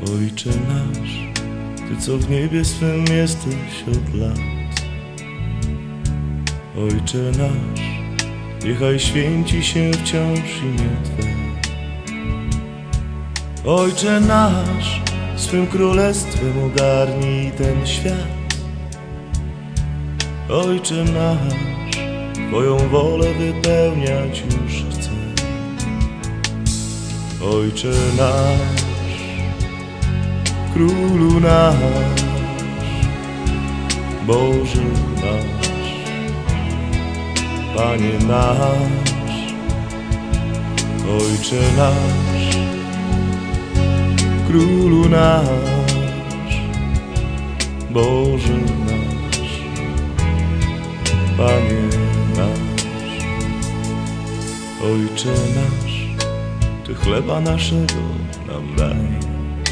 Ojcze nasz, Ty co w niebie swym jesteś od lat. Ojcze nasz, niechaj święci się wciąż imię Twe. Ojcze nasz, swym królestwem ogarnij ten świat. Ojcze nasz, Twoją wolę wypełniać już chcę. Ojcze nasz, Królu nasz, Boże nasz, Panie nasz, Ojcze nasz, Królu nasz, Boże nasz, Panie nasz. Ojcze nasz, Ty chleba naszego nam daj.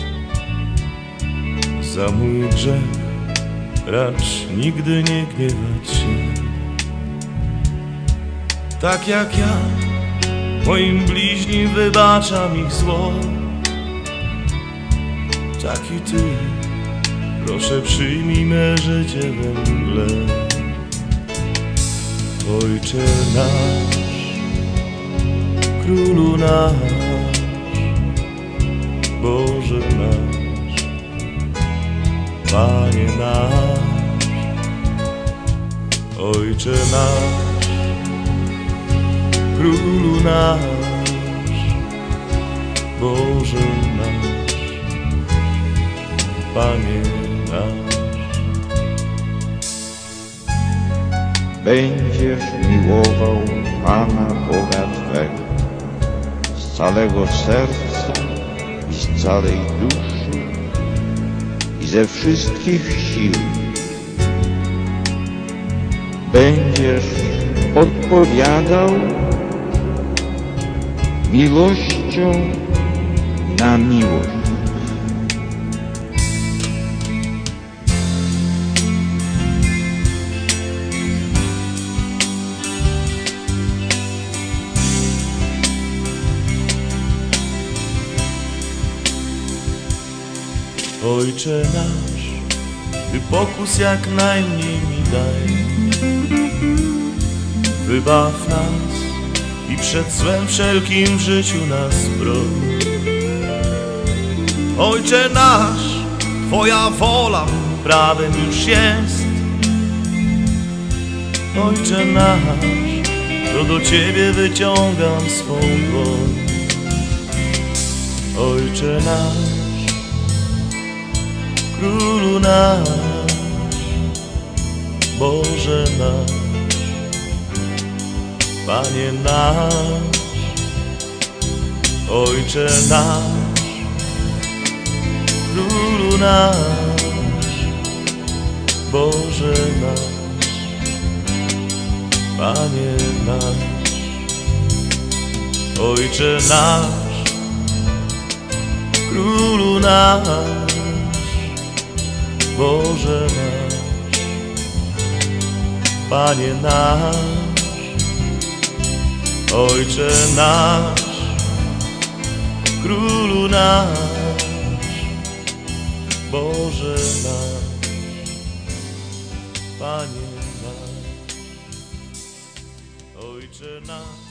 Za mój grzech racz nigdy nie gniewać się. Tak jak ja moim bliźnim wybaczam ich zło, tak i Ty, proszę przyjmij me życie we mgle. Ojcze nasz, Królu nasz, Boże nasz, Panie nasz, Ojcze nasz, Królu nasz, Boże nasz, Panie nasz. Będziesz miłował Pana Boga Twego z całego serca i z całej duszy i ze wszystkich sił. Będziesz odpowiadał miłością na miłość. Ojcze nasz, Ty pokus jak najmniej mi daj. Wybaw nas i przed złem wszelkim w życiu nas broń. Ojcze nasz, Twoja wola prawem już jest. Ojcze nasz, to do Ciebie wyciągam swą dłoń. Ojcze nasz, Królu nasz, Boże nasz, Panie nasz, Ojcze nasz, Królu nasz, Boże nasz, Panie nasz, Ojcze nasz, Królu nasz, Boże nasz, Panie nasz, Ojcze nasz, Królu nasz, Boże nasz, Panie nasz, Ojcze nasz.